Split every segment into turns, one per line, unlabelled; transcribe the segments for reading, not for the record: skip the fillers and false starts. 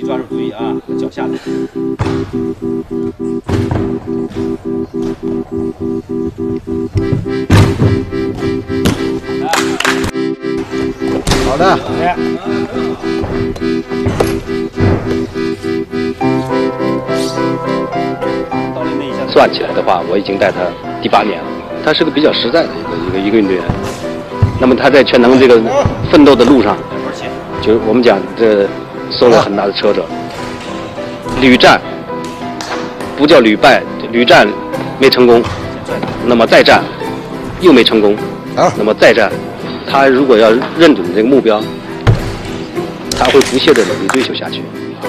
抓住注意啊，脚下的。
好的。
算起来的话，我已经带他第8年了。他是个比较实在的一个运动员。那么他在全能这个奋斗的路上，就是我们讲这受了很大的挫折，屡战不叫屡败，屡战没成功，那么再战又没成功，那么再战，他如果要认准这个目标，他会不懈的努力追求下去。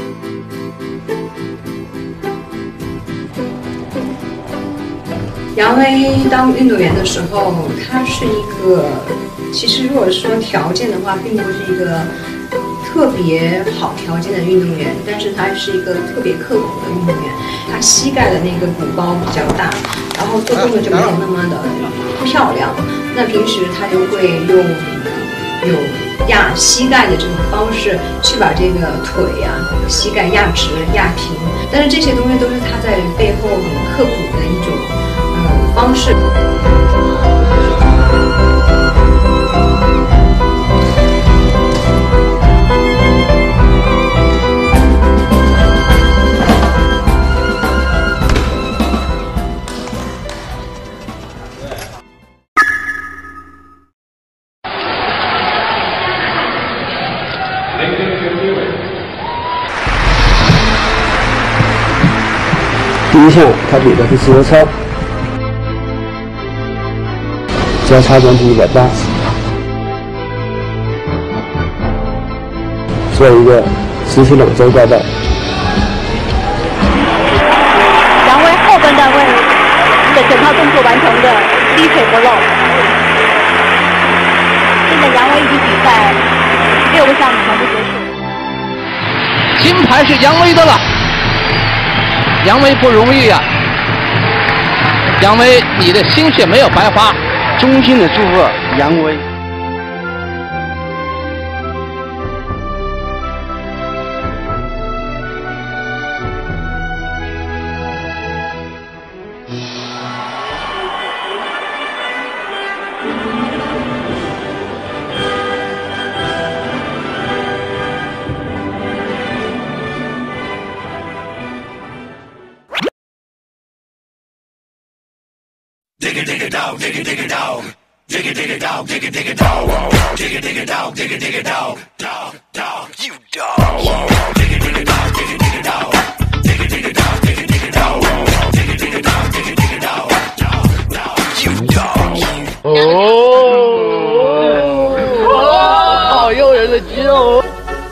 杨威当运动员的时候，他是一个，其实如果说条件的话，并不是一个特别好条件的运动员，但是他是一个特别刻苦的运动员。他膝盖的那个鼓包比较大，然后做动作就没有那么的漂亮。那平时他就会用压膝盖的这种方式去把这个腿呀、膝盖压直、压平。但是这些东西都是他在背后很刻苦的一种方式。
第一项他比的是自由操，交叉转体180，做一个实体冷周挂带。
杨威后半段位的整套动作完成的低腿不漏。现在杨威已经比赛6个项目全部结束。
金牌是杨威的了。杨威不容易呀、杨威，你的心血没有白花。
衷心的祝贺杨威。
Dig it, dig it dog, dig it, dig it dog. Dig it, dig it dog, dig it, dig it dog. Dig it, dig it dog, dig it, dig it dog. Dog, dog, you dog. Dig it, dig it dog, dig it, dig it dog. Dig it, dig it dog, dig it, dig it dog. Dig it, dig it dog, dig it, dig it dog. Dog, dog, you dog.
好诱人的肌肉。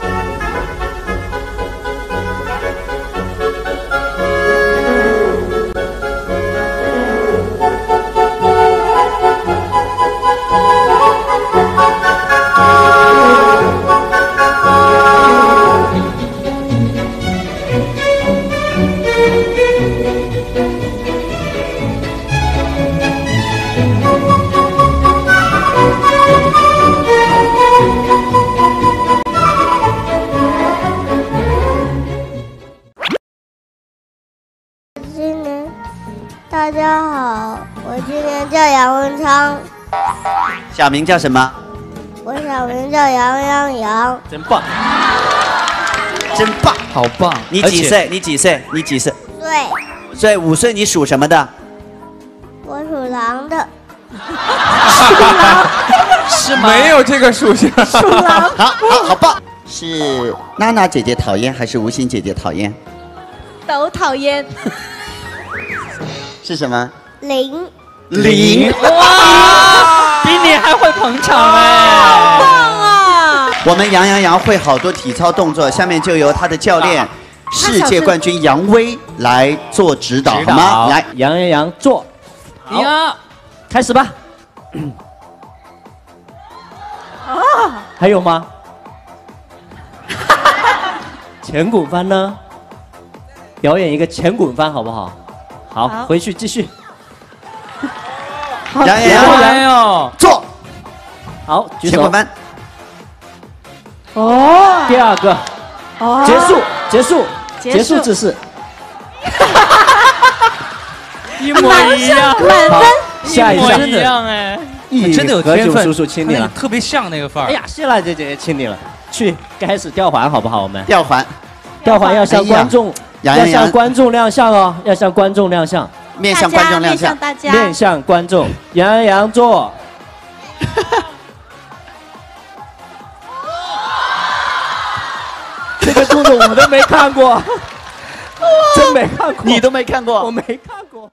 大家好，我今年叫杨文昌。
小名叫什么？
我小名叫杨。
真棒，真棒，
好棒！
你几岁？你几岁？你几岁？5岁。5岁，你属什么的？
我属狼的。
是吗？
没有这个属性。
属狼。
好棒！是娜娜姐姐讨厌还是吴昕姐姐讨厌？
都讨厌。
是什么
0。
哇，
比你还会捧场哎！
好棒啊！
我们杨会好多体操动作，下面就由他的教练、世界冠军杨威来做指导，好吗？来，
杨坐，好，开始吧。还有吗？前滚翻呢？表演一个前滚翻好不好？好，回去继续。
杨坐。
好，举手。
前滚翻。
第2个，结束。 结束姿势。
一模一样，
满分，
下一项
一样哎，
真的有天分，
叔叔亲你了，
特别像那个范儿。
哎呀，谢娜姐姐也亲你了，去开始吊环好不好？我们
吊环
要向观众，要向观众亮相哦，要向观众亮相，
面向观众亮相，
大家
面向观众，杨洋做。这个动作我都没看过，真没看过，
你都没看过，
我没看过。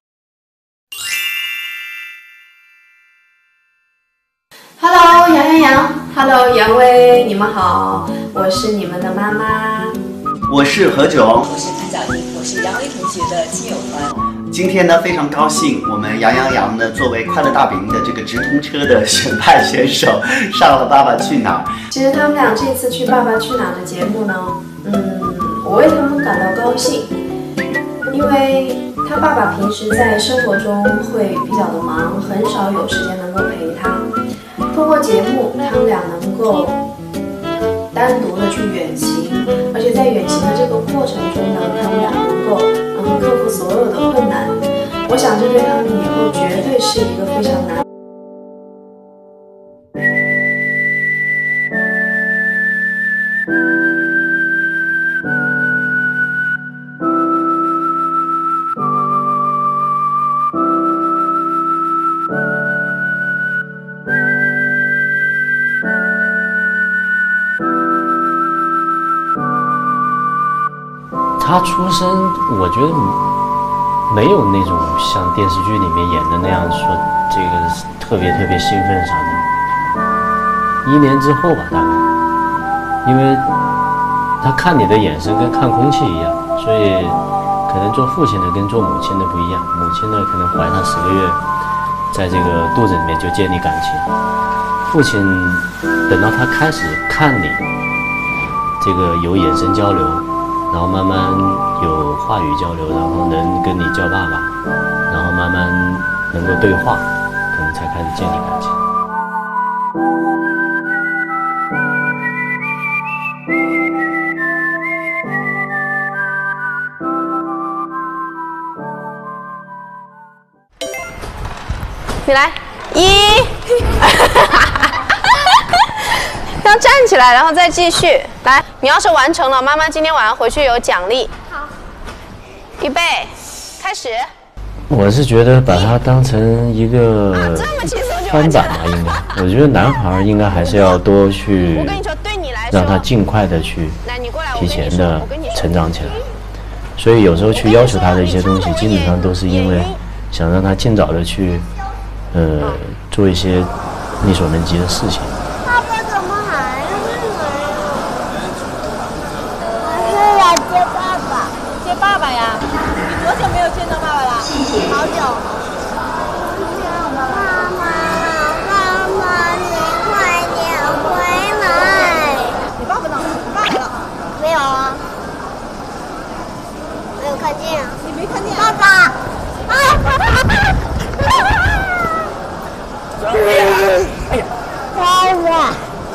Hello， 杨，Hello， 杨威，你们好，我是你们的妈妈。
我是何炅，
我是潘晓婷，我是杨威同学的亲友团。
今天呢，非常高兴，我们杨呢，作为快乐大本营的这个直通车的选派选手，上了《爸爸去哪儿》。
其实他们俩这次去《爸爸去哪儿》的节目呢，我为他们感到高兴，因为他爸爸平时在生活中会比较的忙，很少有时间能够陪他。通过节目，他们俩能够单独的去远行，而且在远行的这个过程中呢，他们俩能够克服所有的困难。我想这对他们以后绝对是一个非常难。
他出生，我觉得没有那种像电视剧里面演的那样说这个特别兴奋啥的。1年之后吧，大概，因为他看你的眼神跟看空气一样，所以可能做父亲的跟做母亲的不一样。母亲呢，可能怀他10个月，在这个肚子里面就建立感情。父亲等到他开始看你，这个有眼神交流。然后慢慢有话语交流，然后能跟你叫爸爸，然后慢慢能够对话，可能才开始建立感情。
你来1，要站起来，然后再继续来。你要是完成了，妈妈今天晚上回去有奖励。好，预备，开始。
我是觉得把它当成一个翻版吧，应该。我觉得男孩应该还是要多去，让他尽快的去提前的成长起来。所以有时候去要求他的一些东西，基本上都是因为想让他尽早的去，做一些力所能及的事情。
好久。妈妈，你快点回来！你爸爸呢？你爸来了？没有啊，没有看见啊。你没看见？爸爸！
哎呀！
爸爸！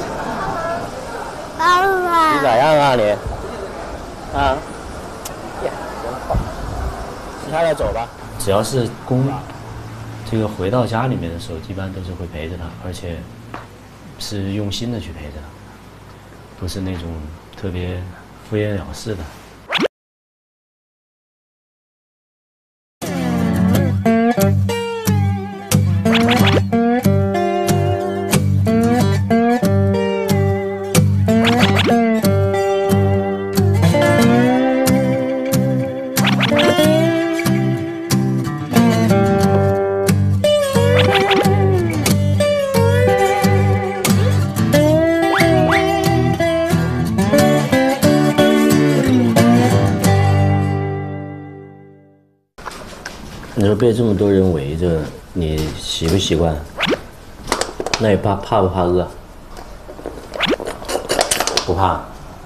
爸爸！
你咋样啊你？啊？呀，真好。其他的走吧。
只要是这个回到家里面的时候，一般都是会陪着他，而且是用心的去陪着他，不是那种特别敷衍了事的。你说被这么多人围着，你习不习惯？那你怕不怕饿？不怕。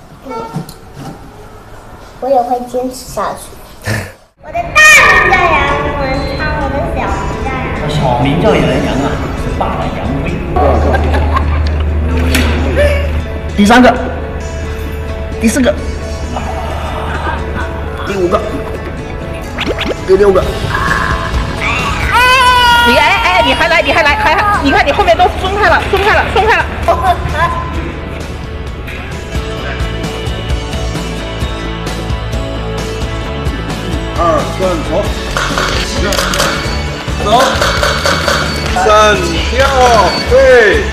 我也会坚持下去。我的大名叫杨文昌，我的小名叫杨。
小名叫杨洋啊，是爸爸杨威。第3个，第4个。
第5个，第6个。
你还来，你看你后面都松开了。
2、3、走，走，3跳，对。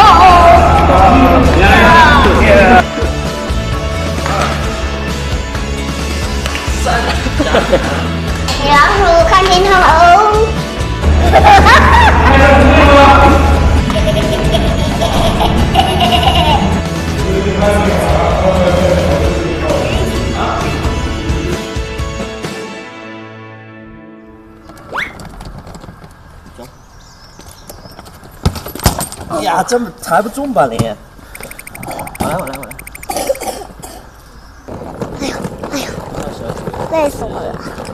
米老鼠看镜头喽！
呀，这么抬不重吧你？我来。
哎呦，累死我了。